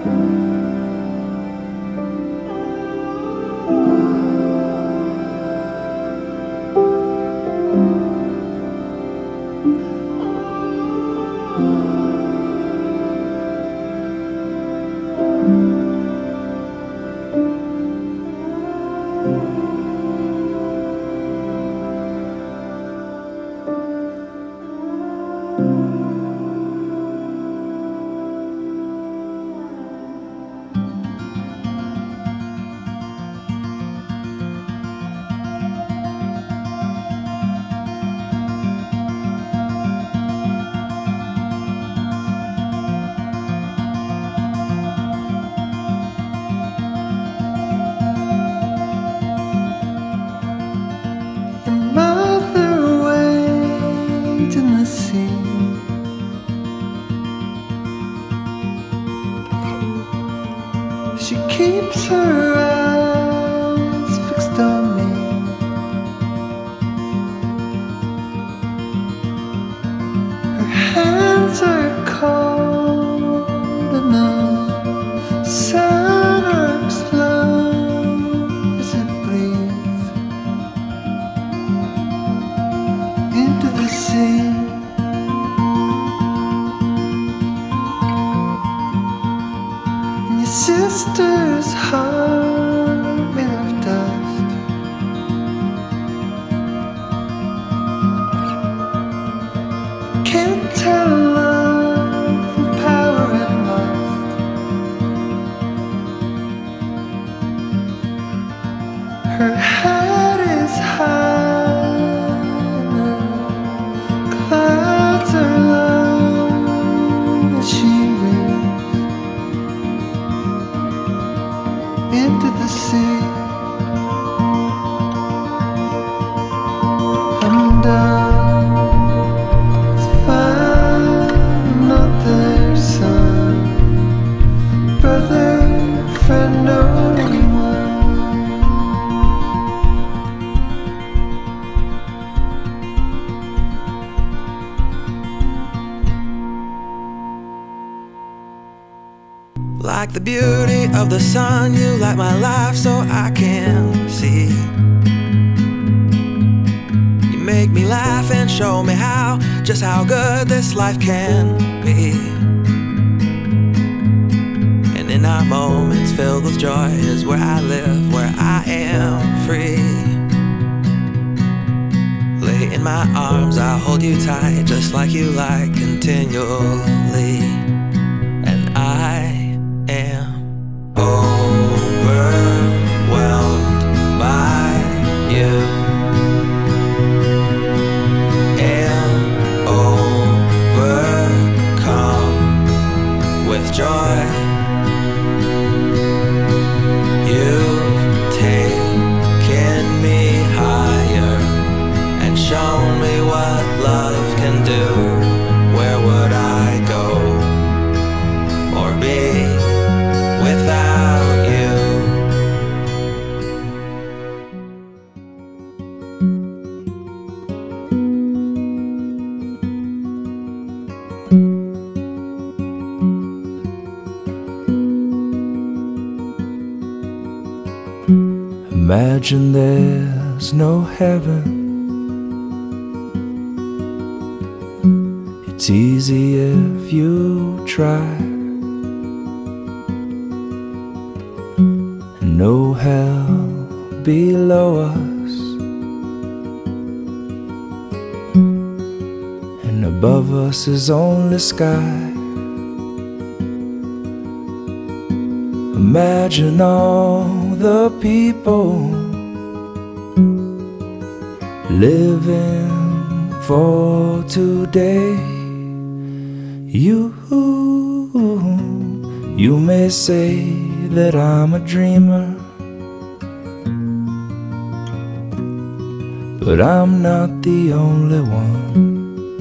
She keeps her eyes fixed on me. Her hands are cold and the sun arcs low as it bleeds into the sea. Sister's heart made of dust. Can't tell love from power and lust. Her head is high and the clouds are low as she into the sea. I'm done to find another son, brother, friend, or anyone. Like the beauty of the sun, you light my life so I can see. You make me laugh and show me how, just how good this life can be. And in our moments filled with joy is where I live, where I am free. Lay in my arms, I'll hold you tight, just like you like, continually. And I am overwhelmed by you, and overcome with joy. You've taken me higher and shown me what love can do. Where would I go or be without you? Imagine there's no heaven. It's easy if you try. No hell below us, and above us is only sky. Imagine all the people living for today. You may say that I'm a dreamer, but I'm not the only one.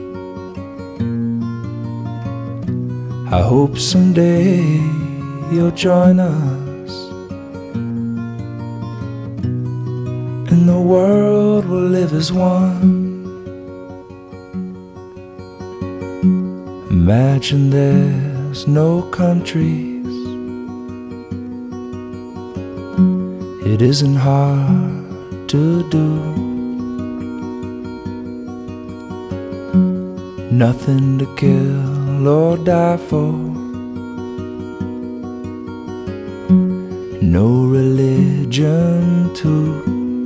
I hope someday you'll join us, and the world will live as one. Imagine there's no countries, It isn't hard to do. Nothing to kill or die for. No religion too.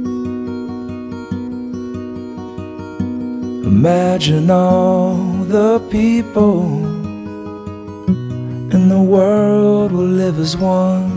Imagine all the people in the world will live as one.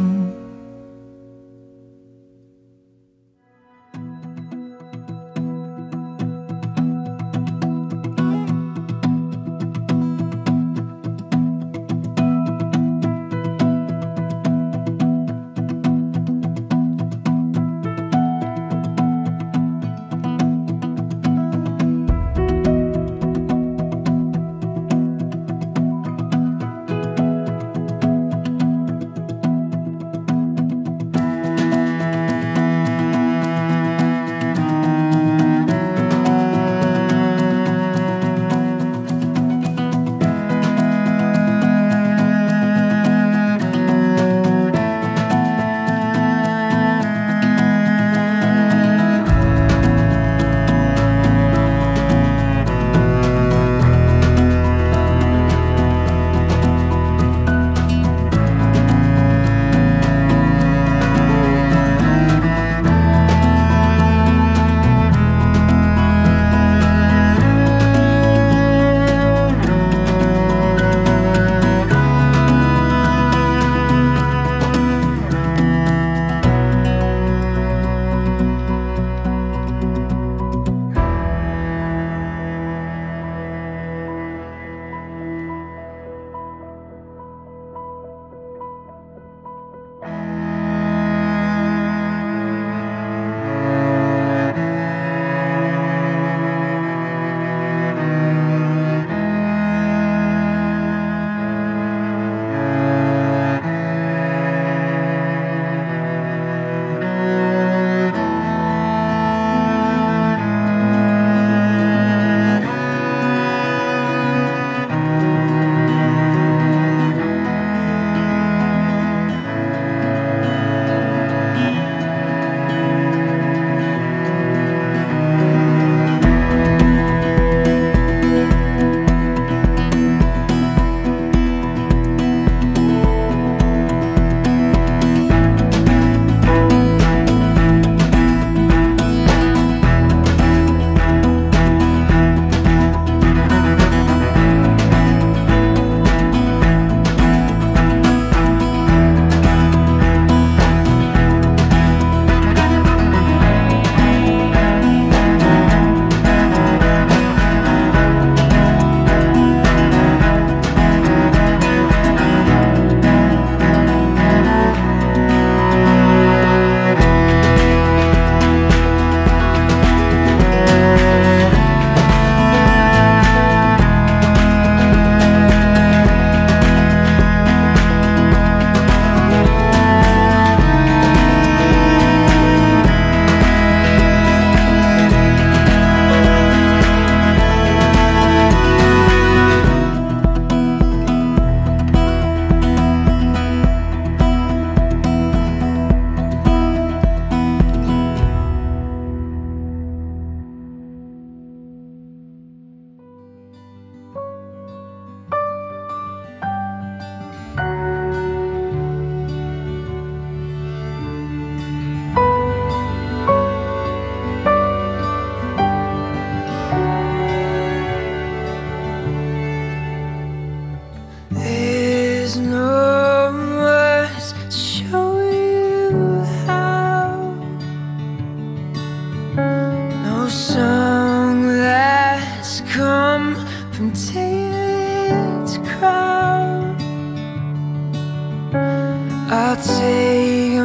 I'll take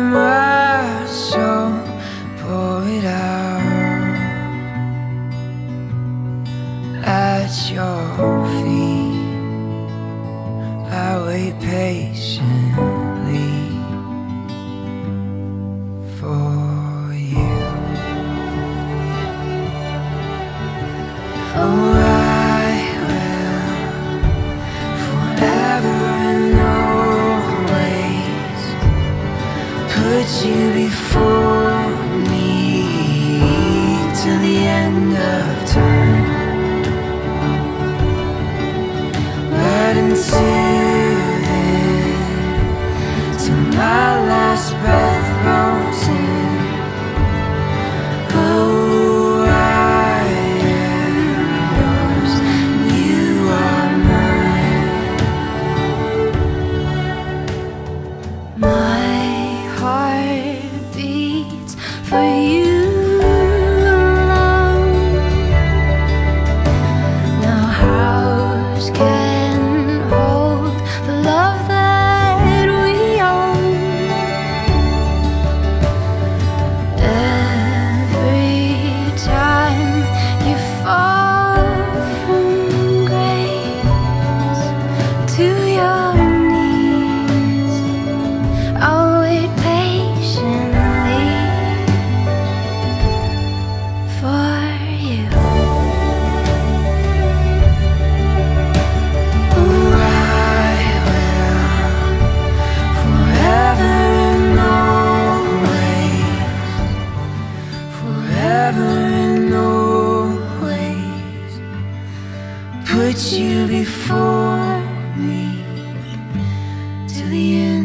my soul, pour it out at your feet. I wait patiently for you. Oh, I will forever and always put you before put you before me to the end.